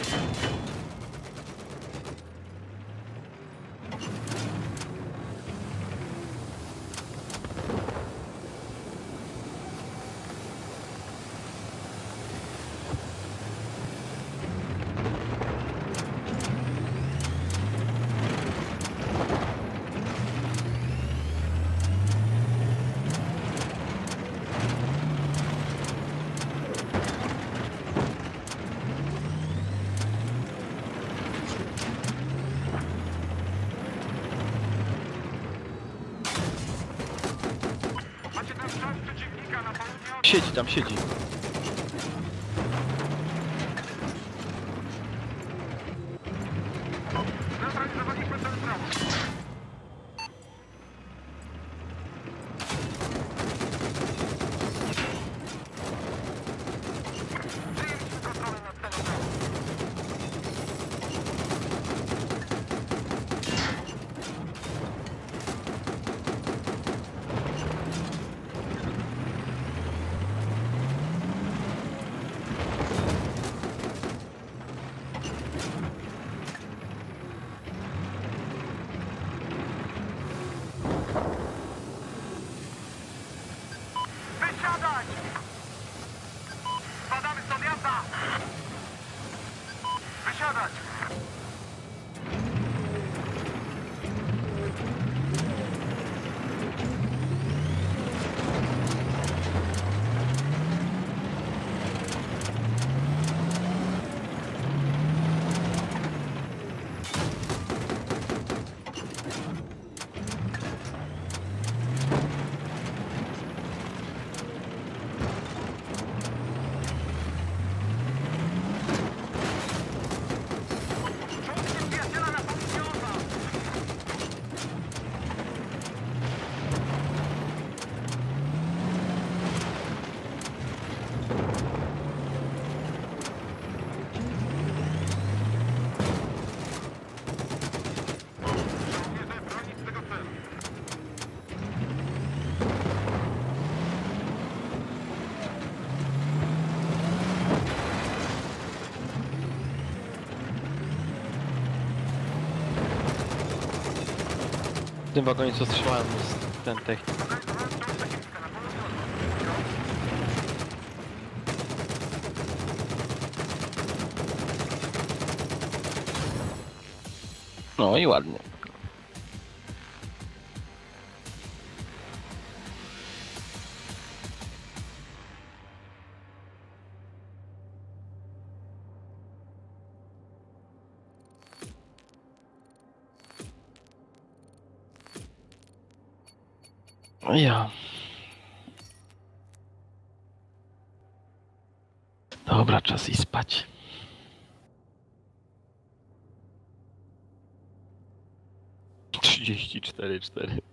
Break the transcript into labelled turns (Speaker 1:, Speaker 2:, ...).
Speaker 1: Siedzi tam, siedzi.
Speaker 2: Zneutralizowaliśmy cel prawo. Przyjęliśmy kontrolę nad celem prawo. Wysiadać! Spadamy stąd, jazda! Wysiadać! Czołg przyjaciela na południe od nas! Żołnierze, bronić tego celu!
Speaker 1: W tym wagonie co strzelałem jest ten technik.
Speaker 2: Zorganizowałem czołg przeciwnika na południe od nas.
Speaker 1: No i ładnie. Ja. Dobra, czas i spać. Trzydzieści cztery.